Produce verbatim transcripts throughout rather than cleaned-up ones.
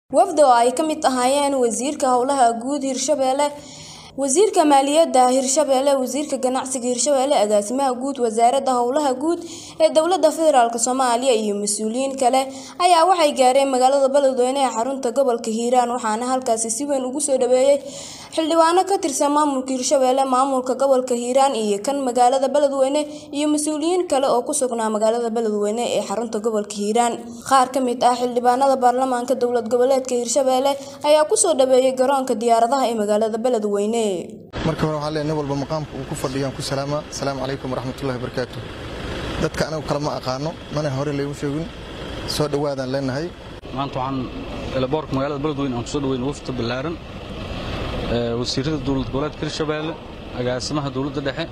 wafdo ay ka mid ahaayeen wasiirka howlaha guud Hirshabelle wasiirka maaliyadda Hirshabelle wasiirka ganacsiga Hirshabelle agaasimaha guud wasaaradda howlaha guud ee dawladda federaalka Soomaaliya iyo mas'uuliyiin kale ayaa waxay gaareen magaalada Beledweyne ee xarunta gobolka Hiiraan waxaana halkaas si weyn ugu soo dhaweeyay xildhibaano ka tirsan maamulka Hirshabelle maamulka gobolka Hiiraan iyo kan magaalada Beledweyne iyo mas'uuliyiin kale oo ku sugnaa magaalada Beledweyne ee xarunta gobolka Hiiraan qaar ka mid ah xildhibaanada baarlamaanka dawlad goboleedka Hirshabelle ayaa ku soo dhaweeyay garoonka diyaaradaha ee magaalada Beledweyne marka hore waxa leenahay walba maqaamka uu ku fadhiyaan ku salaama assalaamu alaykum waraxmatullaahi wabarakaatuh dadka anagu kala ma aqaano mana hore leeyo sheegin soo dhawaadaan leenahay maanta waxaan elboorka magaalada Beledweyne aan soo dhaweyn wafta balaaran ee wasiirada dawlad goboleedka Hirshabelle agaasimaha dawladda dhexe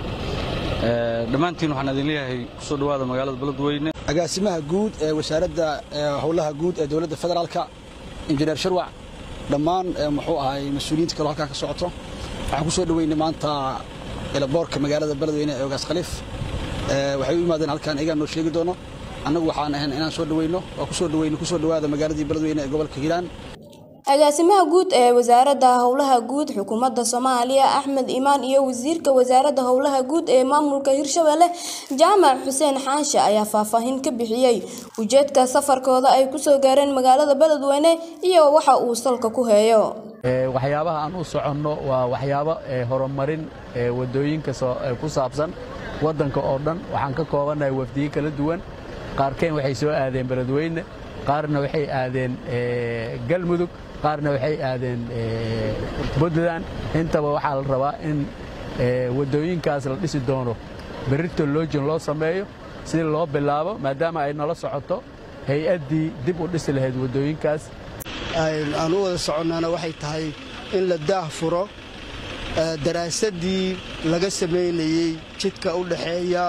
ee dhamaantiin waxaan idin leeyahay soo dhawaada magaalada Beledweyne agaasimaha guud ee wasaaradda howlaha guud ee dawladda federaalka injineer Sharwac dhammaan muxuu ahay mas'uuliyiinta kale halka ka socoto waxaan ku soo dhaweynay maanta elboorka magaalada Beledweyne ee Ogaas Khaliif ee waxay u yimaadeen halkaan iyaga noo sheegi doono anagu waxaan ahayn inaan soo dhaweyno oo ku soo dhaweyno ku soo dhawaada magaalada Beledweyne ee gobolka Hiiraan agaasimaha guud ee wasaaradda howlaha guud xukuumadda Soomaaliya Axmed Imaan iyo wasiirka wasaaradda howlaha guud ee maamulka Hirshabelle Jaamac Xuseen Xaanshe ayaa faahfaahin ka bixiyay ujeedka safarkooda ay ku soo gaareen magaalada Beledweyne iyo waxa uu salka ku heeyo ee waxyaabaha aan u soconno waa waxyaabo horumarin ee wadooyinka ku saabsan wadanka oo dhan waxaan ka koobanahay wafdiyo kala duwan qaarkeen waxay soo aadeen Beledweyne qaarna waxay aadeen ee Galmudug qaarna waxay aadeen ee Puntland intaba waxa la rabaa in ee wadooyinkaas la dhisi doono berrito loojin loo sameeyo si loo bilaabo maadaama ay nala socoto hay'adii dib u dhisi lahayd wadooyinkaas aan u wada soconana waxay tahay in la daahfuro daraasadii laga sameeyay jidka u dhaxeeya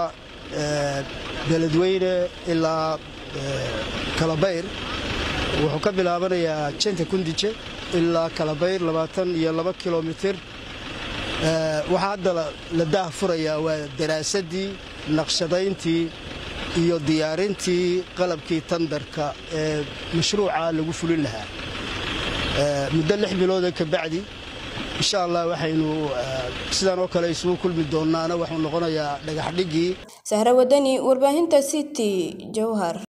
Beledweyne ilaa Kalabayr wuxuu ka bilaabanayaa Jenta Kundije ilaa Kalabayr labaatan iyo laba kiiloomitir waxa hadda la daahfurayaa waa daraasadii naqshadayntii iyo diyaarintii qalabkii tandarka ee mashruuca lagu fulin lahaa muddo lix bilood ka bacdi insha Allah waxaynu sidaan oo kale isugu kulmi doonaana waxaan noqonayaa dhagax dhigi Sahra Wadani warbaahinta City Jowhar.